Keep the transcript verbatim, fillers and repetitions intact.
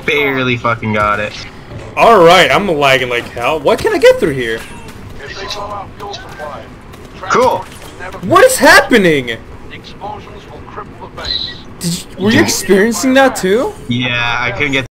barely fucking got it. Alright, I'm lagging like hell. What can I get through here? Cool. What is happening? Did you, were you experiencing that too? Yeah, I couldn't get